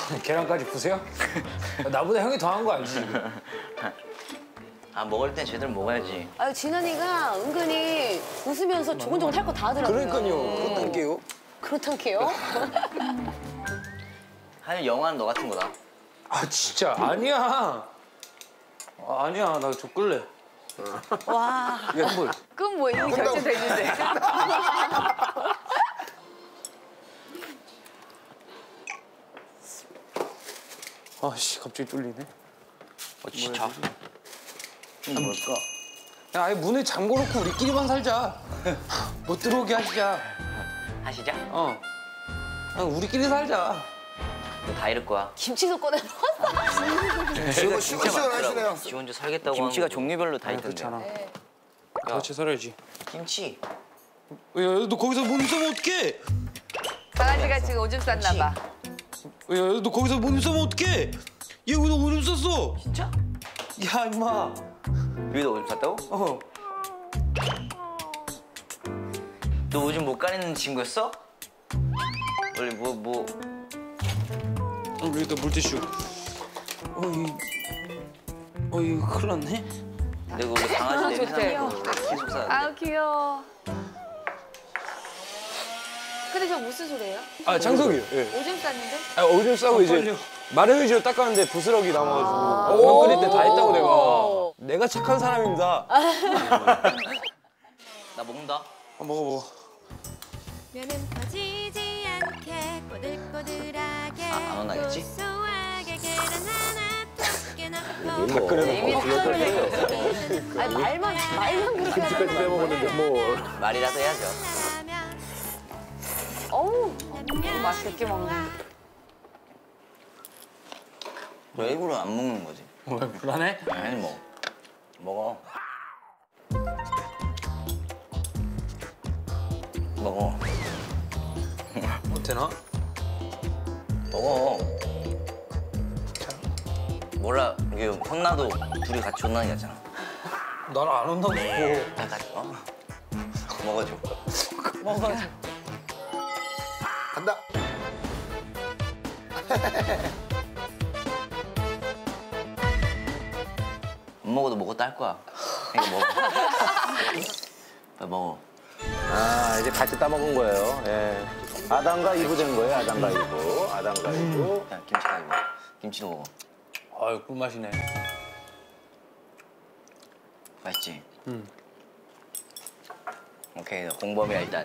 계란까지 부세요? 나보다 형이 더 한 거 알지? 아 먹을 땐 제대로 먹어야지. 아유 진원이가 은근히 웃으면서 조곤조곤 할 거 다 하더라고요. 그러니까요. 그렇다니까요. 그렇다니까요? 하여튼 영화는 너 같은 거다. 아 진짜 아니야. 아니야 나 좀 끌래. 와. 야 뭘? 그건 뭐 이미 결정돼 있는데. 아씨 갑자기 뚫리네. 진짜. 이게 뭘까? 야 아예 문을 잠궈놓고 우리끼리만 살자. 못 들어오게 하시자. 하시자. 그냥 우리끼리 살자. 너 다 잃을 거야. 김치도 꺼내 먹었어. 지금 시원시원하시네요. 지 혼자 살겠다고 김치가 하는 거. 종류별로 다 있던데. 그렇잖아. 같이 살아야지. 김치. 야너 거기서 못 있으면 어떡해? 강아지가 지금 오줌 쌌나 봐. 야너 거기서 못 있으면 어떡해? 얘 왜 너 오줌 쌌어? 진짜? 야 임마. 여기다 오줌 쌌다고? 너 오줌 못 가리는 친구였어? 원래 뭐 여기다 물티슈. 이거 큰일 났네. 내가 원래 강아지 냄새 좋대. 나는 거 계속 싸. 아우 귀여워. 근데 저 무슨 소리예요? 아 창석이요. 예. 오줌 쌌는데? 아, 오줌 싸고 이제 마른 휴지로 닦았는데 부스러기 남아가지고 라면 끓일 때 다 했다고 내가 착한 사람입니다. 나 먹는다. 먹어. 면은 퍼지지 않게 꼬들꼬들하게 안 혼나겠지? 고소하게 계란 하나 두께 넣고 다 끓여놓고 아니 말만 그렇게 하는 거야. 빼먹었는데 뭐. 말이라도 해야죠. 어우. 맛있게 먹네. 너 일부러 안 먹는 거지? 왜 불안해? 아니 먹어. 먹어. 되나? 먹어. 몰라, 이게 혼나도 둘이 같이 혼나는 게 낫잖아. 나를 안 온다고. 다 같이, 먹어줘. 간다. 안 먹어도 먹었다 할 거야. 이거 먹어. 빨리 먹어. 아 이제 같이 따먹은 거예요. 예. 아담과 이브 된 거예요. 아담과 이브. 아담과 이브. 야, 김치다 이거. 김치도 먹어. 아유 꿀맛이네. 맛있지? 오케이, 너 공범이야 일단.